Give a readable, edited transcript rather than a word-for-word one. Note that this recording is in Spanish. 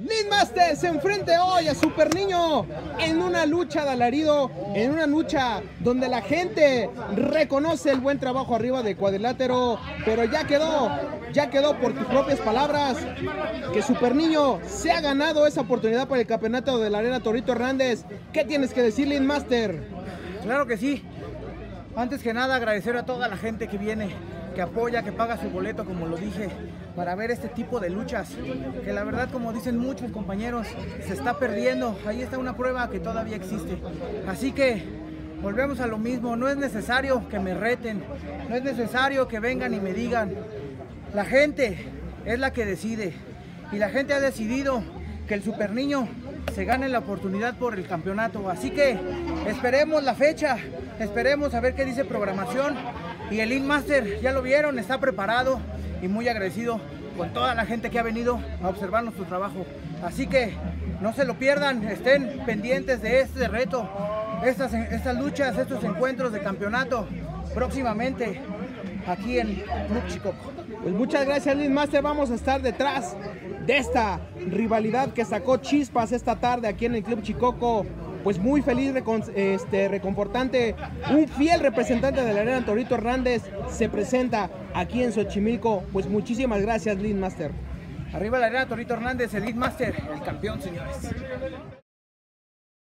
Lin Master se enfrenta hoy a Super Niño en una lucha de alarido, en una lucha donde la gente reconoce el buen trabajo arriba de Cuadrilátero, pero ya quedó por tus propias palabras que Super Niño se ha ganado esa oportunidad para el campeonato de la Arena Torito Hernández. ¿Qué tienes que decir, Lin Master? Claro que sí. Antes que nada, agradecer a toda la gente que viene, que apoya, que paga su boleto, como lo dije, para ver este tipo de luchas, que la verdad, como dicen muchos compañeros, se está perdiendo. Ahí está una prueba que todavía existe. Así que volvemos a lo mismo, no es necesario que me reten, no es necesario que vengan y me digan. La gente es la que decide, y la gente ha decidido que el Super Niño se gane la oportunidad por el campeonato. Así que esperemos la fecha, esperemos a ver qué dice programación. Y el Lin Master, ya lo vieron, está preparado y muy agradecido con toda la gente que ha venido a observar nuestro trabajo. Así que no se lo pierdan, estén pendientes de este reto, estas luchas, estos encuentros de campeonato próximamente aquí en Club Chicoco. Pues muchas gracias, Lin Master. Vamos a estar detrás de esta rivalidad que sacó chispas esta tarde aquí en el Club Chicoco. Pues muy feliz, reconfortante. Un fiel representante de la Arena Torito Hernández se presenta aquí en Xochimilco. Pues muchísimas gracias, Lin Master. Arriba la Arena Torito Hernández, el Lin Master, el campeón, señores.